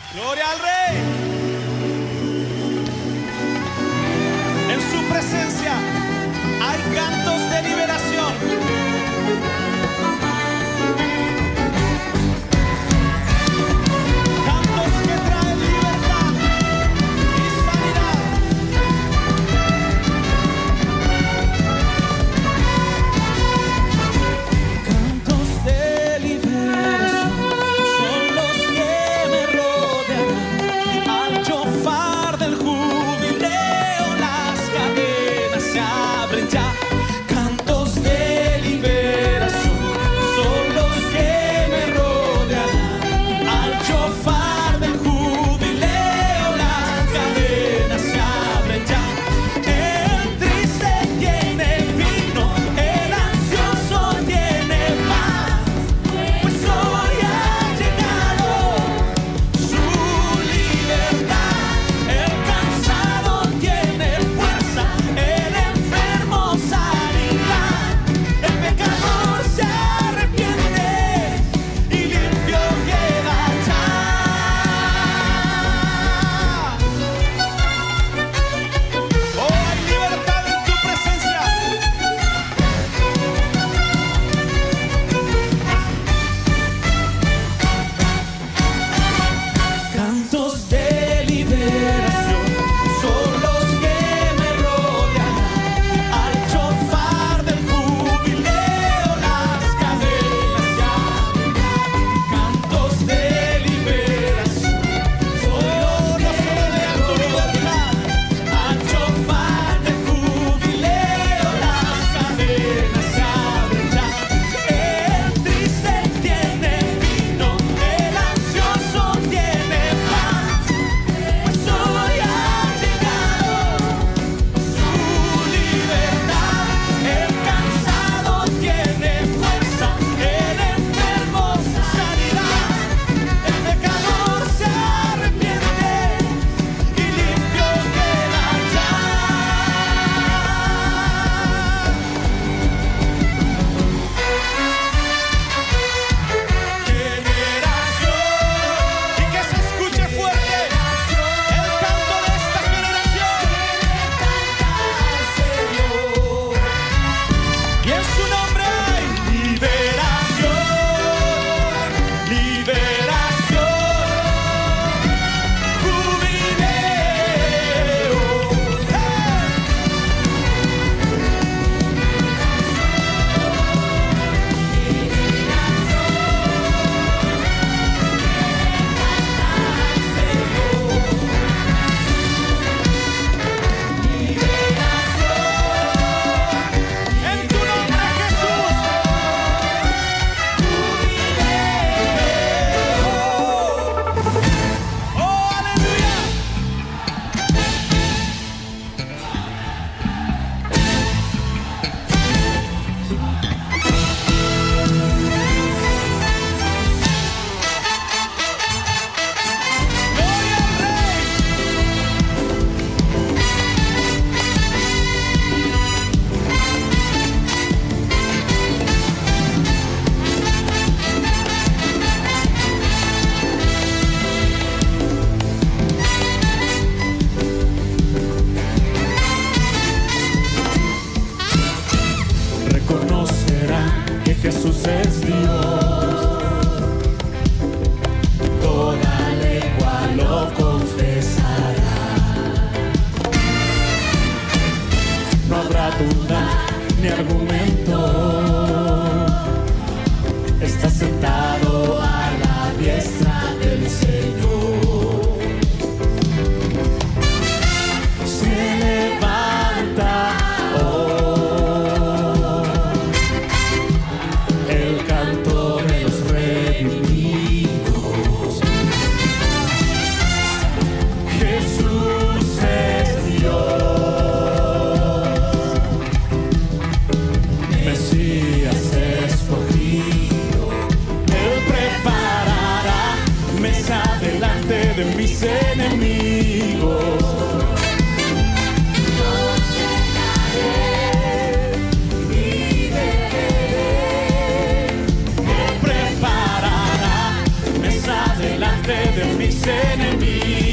Gloria al Rey. En su presencia hay cantos de liberación. Cantos que traen libertad y sanidad. Cantos de liberación son los que me rodean. Al chofar del jubileo las cadenas se abren ya. Cantos de liberación son los que me rodean. Al chofar del jubileo las cadenas se abren ya. El triste tiene vino, el ansioso tiene paz, pues hoy ha llegado su libertad. El cansado tiene fuerza, el enfermo sanidad. El pecador se arrepiente y limpio queda ya. Oh, hay libertad en tu presencia. Cantos de liberación son los que me rodean. Al chofar del jubileo las cadenas se abren. Cantos de liberación son los que rodean tu libertad. Al chofar del jubileo las cadenas se abren ya. El triste tiene vino, el ansioso tiene paz, pues hoy ha llegado su libertad. El cansado tiene fuerza, el enfermo sanidad. El pecador se arrepiente y limpio queda ya. Generación, y que se escuche fuerte el canto de esta generación. Y en su nombre hay liberación, liberación, jubileo. En tu nombre, Jesús. Oh, aleluya. Gloria al Rey. Reconocerán que Jesús es Dios. Toda lengua lo confesará. No habrá duda ni argumento. Está sentado a la diestra del Señor. Se levanta el canto de los redimidos. Jesús es Dios, Mesías escogido. Él preparará mesa delante de mis enemigos. Él preparará mesa delante de mis mis enemigos.